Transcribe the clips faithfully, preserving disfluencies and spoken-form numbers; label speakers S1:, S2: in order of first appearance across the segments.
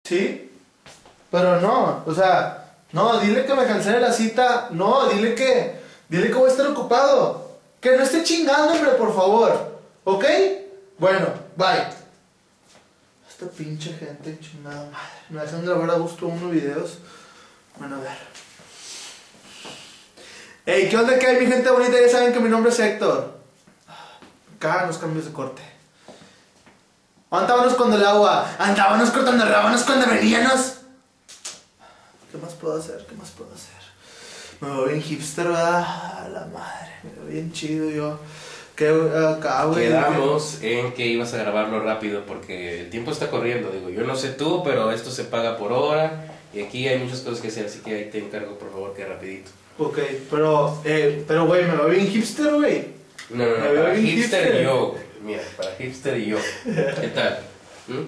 S1: Sí, pero no, o sea, no, dile que me cancele la cita, no, dile que, dile que voy a estar ocupado, que no esté chingando, hombre, por favor, ¿ok? Bueno, bye. Esta pinche gente, chingada madre, me dejan grabar a gusto unos videos, bueno, a ver. Ey, ¿qué onda que hay, mi gente bonita? Ya saben que mi nombre es Héctor. Cagan los cambios de corte. Andábamos con el agua, andábamos cortando rábanos cuando veníamos. ¿Qué más puedo hacer? ¿Qué más puedo hacer? Me veo bien hipster, ¿verdad? A la madre, me veo bien chido yo. ¿Qué acá, güey?
S2: Quedamos en que ibas a grabarlo rápido porque el tiempo está corriendo. Digo, yo no sé tú, pero esto se paga por hora y aquí hay muchas cosas que hacer, así que ahí te encargo, por favor, que rapidito.
S1: Ok, pero, eh, pero, güey, me veo bien hipster, güey.
S2: No, no, no, para hipster, hipster y yo, güey. Mira, para hipster y yo. ¿Qué tal? ¿Mm?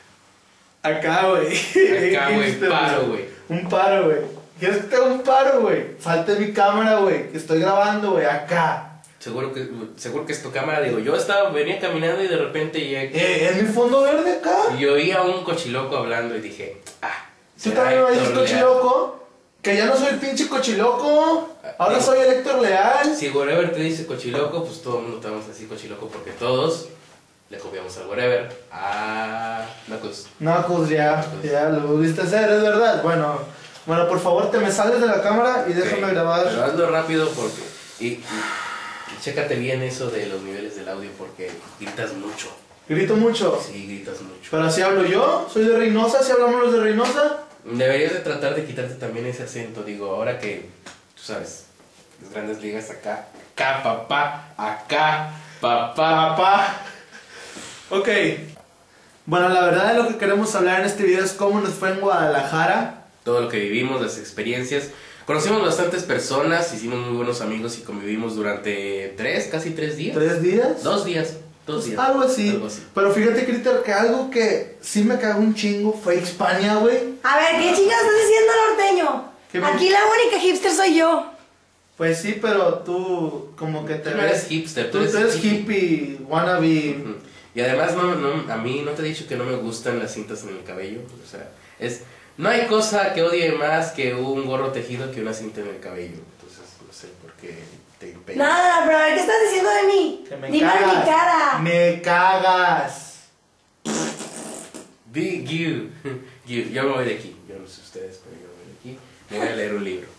S1: Acá, güey.
S2: Acá, güey, paro, güey.
S1: Un paro, güey. ¿Quieres que te haga un paro, güey? Salte mi cámara, güey, que estoy grabando, güey, acá.
S2: Seguro que, seguro que es tu cámara. Digo, yo estaba, venía caminando y de repente llegué aquí.
S1: Eh, ¿es mi fondo verde acá?
S2: Y oí a un cochiloco hablando y dije, ah.
S1: ¿Tú también me dices cochiloco? Que ya no soy el pinche cochiloco. Ahora sí. Soy el Héctor Leal.
S2: Si Wherever te dice cochiloco, pues todo el mundo estamos así cochiloco porque todos le copiamos al Wherever. Ah, Knuckles.
S1: Knuckles, ya, Knuckles. Ya lo volviste a hacer, es verdad. Bueno, bueno, por favor te me sales de la cámara y déjame okay. grabar.
S2: Pero hazlo rápido porque... Y, y, y chécate bien eso de los niveles del audio porque gritas mucho.
S1: ¿Grito mucho?
S2: Sí, gritas mucho.
S1: ¿Pero así hablo yo? ¿Soy de Reynosa? ¿Si hablamos los de Reynosa?
S2: Deberías de tratar de quitarte también ese acento, digo, ahora que, tú sabes, las grandes ligas acá, acá, papá, acá, papá,
S1: papá. Ok. Bueno, la verdad de lo que queremos hablar en este video es cómo nos fue en Guadalajara.
S2: Todo lo que vivimos, las experiencias. Conocimos bastantes personas, hicimos muy buenos amigos y convivimos durante tres, casi tres días.
S1: ¿Tres días?
S2: Dos días. Dos días.
S1: Algo así.
S2: Algo así.
S1: Pero fíjate, Critter, que algo que sí me cagó un chingo fue Hispania, güey.
S3: A ver, ¿qué chingas estás diciendo, norteño? Aquí me... la única hipster soy yo.
S1: Pues sí, pero tú como que te
S2: tú
S1: ves...
S2: no eres hipster,
S1: tú, tú eres, tú eres hippie, hippie, wannabe.
S2: Uh-huh. Y además no, no, a mí no te he dicho que no me gustan las cintas en el cabello. O sea, es... No hay cosa que odie más que un gorro tejido que una cinta en el cabello. Entonces, no sé por qué te empeñas.
S3: Nada, pero a ver, ¿qué estás diciendo de mí?
S1: Que me
S3: Dime en mi cara.
S1: Me cagas.
S2: Big you. you. Yo me voy de aquí. Yo no sé ustedes, pero yo me voy de aquí. Me voy a leer un libro.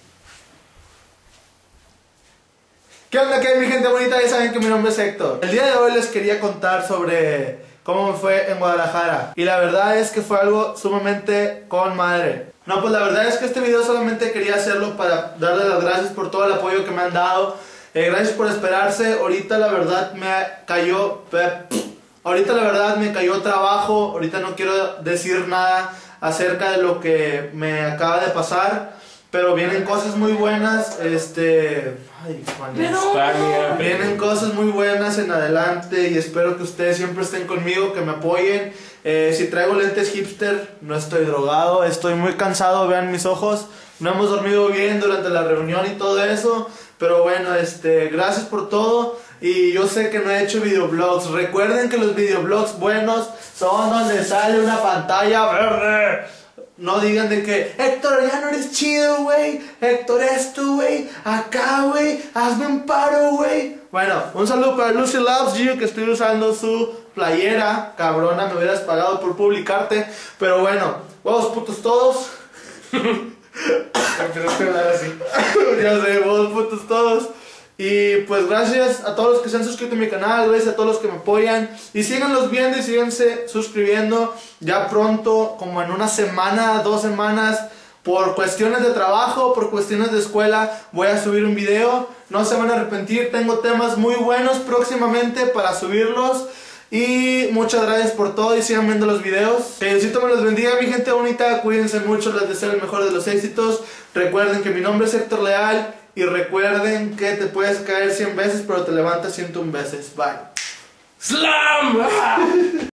S1: ¿Qué onda, qué hay, mi gente bonita? Ya saben que mi nombre es Héctor. El día de hoy les quería contar sobre cómo me fue en Guadalajara. Y la verdad es que fue algo sumamente con madre. No, pues la verdad es que este video solamente quería hacerlo para darles las gracias por todo el apoyo que me han dado. Eh, gracias por esperarse. Ahorita la verdad me cayó... Ahorita la verdad me cayó trabajo. Ahorita no quiero decir nada acerca de lo que me acaba de pasar. Pero vienen cosas muy buenas. Este... Ay, España. Vienen cosas muy buenas en adelante. Y espero que ustedes siempre estén conmigo, que me apoyen. Eh, si traigo lentes hipster, no estoy drogado. Estoy muy cansado, vean mis ojos. No hemos dormido bien durante la reunión y todo eso. Pero bueno, este, gracias por todo. Y yo sé que no he hecho videoblogs. Recuerden que los videoblogs buenos son donde sale una pantalla verde. No digan de que, Héctor, ya no eres chido, güey. Héctor, es tú, güey. Acá, güey. Hazme un paro, güey. Bueno, un saludo para Lucy Loves You, que estoy usando su playera. Cabrona, me hubieras pagado por publicarte. Pero bueno, huevos putos todos. Empezaste a hablar así. Ya sé, huevos putos todos. Y pues gracias a todos los que se han suscrito a mi canal, gracias a todos los que me apoyan. Y síganlos viendo y síganse suscribiendo. Ya pronto, como en una semana, dos semanas, por cuestiones de trabajo, por cuestiones de escuela, voy a subir un video. No se van a arrepentir, tengo temas muy buenos próximamente para subirlos. Y muchas gracias por todo y sigan viendo los videos. Que Diosito me los bendiga, mi gente bonita. Cuídense mucho, les deseo el mejor de los éxitos. Recuerden que mi nombre es Héctor Leal. Y recuerden que te puedes caer cien veces, pero te levantas ciento una veces. Bye.
S2: ¡Slam!